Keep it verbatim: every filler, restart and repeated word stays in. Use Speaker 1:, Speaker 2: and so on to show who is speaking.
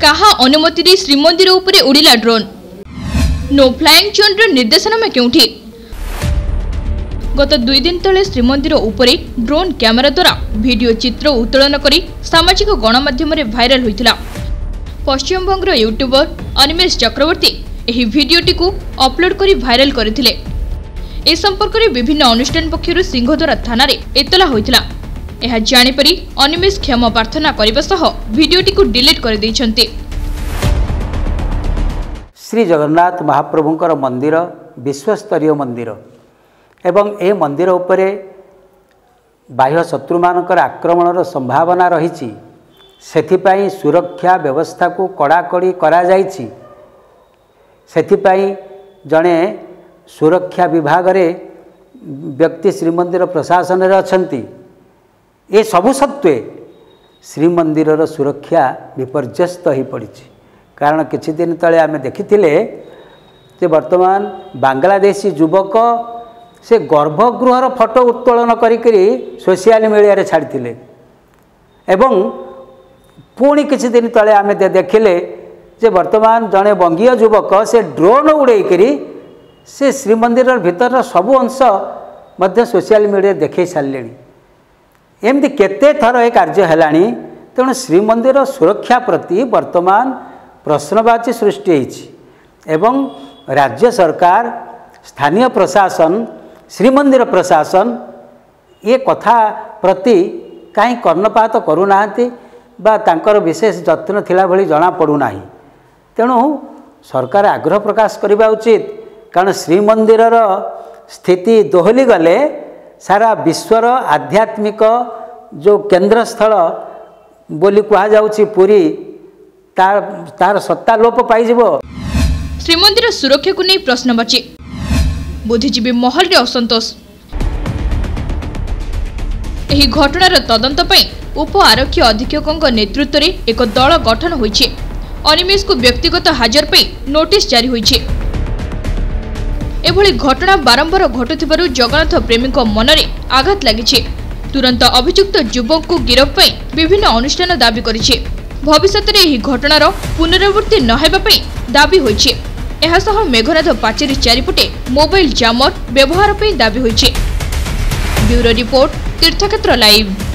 Speaker 1: कहा अनुमति रे श्रीमंदिर उपरे उड़िला ड्रोन नो फ्लाइंग जोन निर्देशनामा केउठी गत दुई दिन तले श्रीमंदिर उपरे ड्रोन कैमेरा द्वारा वीडियो चित्र उत्तोलन करी सामाजिक गणमाध्यम रे भाइराल होइतिला। पश्चिम बंगर यूट्यूबर अनिमेश चक्रवर्ती एही वीडियोटी को अपलोड करी भाइराल करथिले। ए संपर्क रे विभिन्न अनुष्ठान पक्षरु सिंहद्वारा थाना रे एतला होइतिला। एहा जानि परी अनिमेश क्षमा प्रार्थना करिबा सह वीडियोटी को डिलीट कर दैछन्ते।
Speaker 2: श्री जगन्नाथ महाप्रभुंकर मंदिर विश्वस्तरीय मंदिर एवं ए मंदिर उपरे बाह्य शत्रु मानकर आक्रमणर संभावना रही सेथिपाई सुरक्षा व्यवस्था को कड़ाकड़ी करा जाइछि। सेथिपाई जड़े सुरक्षा विभाग रे व्यक्ति श्रीमंदिर प्रशासन रे अछंती। ए सबु सत्वे श्रीमंदिर सुरक्षा विपर्यस्त हो पड़ी। कारण किछि दिन तले आमे देखिथिले जे वर्तमान बांग्लादेशी युवक से गर्भगृहर फोटो उत्तोलन करी सोशल मीडिया रे छाड़िथिले एवं पुणी किछि दिन तले आमे देखिले जे वर्तमान जड़े बंगीय युवक से ड्रोन उड़े करी से श्रीमंदिर भीतर सबु अंश मध्य सोशल मीडिया देखे सारे। एमती केते थर ए कार्य हेलानी। तेणु श्रीमंदिर सुरक्षा प्रति वर्तमान प्रश्नवाची सृष्टि होइछि एवं राज्य सरकार स्थानीय प्रशासन श्रीमंदिर प्रशासन ये कथा प्रति कहीं कर्णपात करूना बा तांकर विशेष जत्न थिला भली जना पड़ूना। तेणु सरकार आग्रह प्रकाश करबा उचित। कारण श्रीमंदिर स्थिति दोहली गले सारा विश्वर आध्यात्मिक जो केंद्र स्थल बोली कहा जाउछि पुरी तार तार सत्ता लोप पाइजिबो।
Speaker 1: श्रीमंदिर सुरक्षा को नहीं प्रश्नवाची बुद्धिजीवी महल रे असंतोष। एही घटनार तदंत पई उप आरक्षी अधीक्षक नेतृत्व रे एक दल गठन होइछे। अनिमेश को व्यक्तिगत हाजर पई नोटिस जारी होइछे। एभली घटना बारंबार घटुथिबारु जगन्नाथ प्रेमी मनरे आघात लागिछे। तुरंत अभियुक्त युवक को गिरफ पई विभिन्न अनुष्ठान दाबी करिछे। भविष्य में यह घटनार पुनरावृत्ति न हेबा पई दाबी होइछे। एहा सह मेघनाथ पाचेरी चारिपटे मोबाइल जामर व्यवहार पई दाबी होइछे। Bureau report Tirthakshetra live.